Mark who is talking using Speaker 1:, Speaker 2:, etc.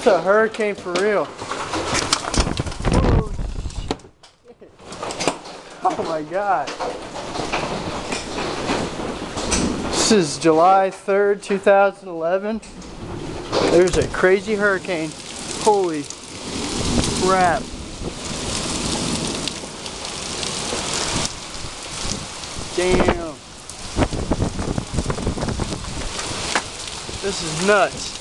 Speaker 1: That's a hurricane for real. Oh, shit. Oh my God. This is July 3rd, 2011. There's a crazy hurricane. Holy crap. Damn. This is nuts.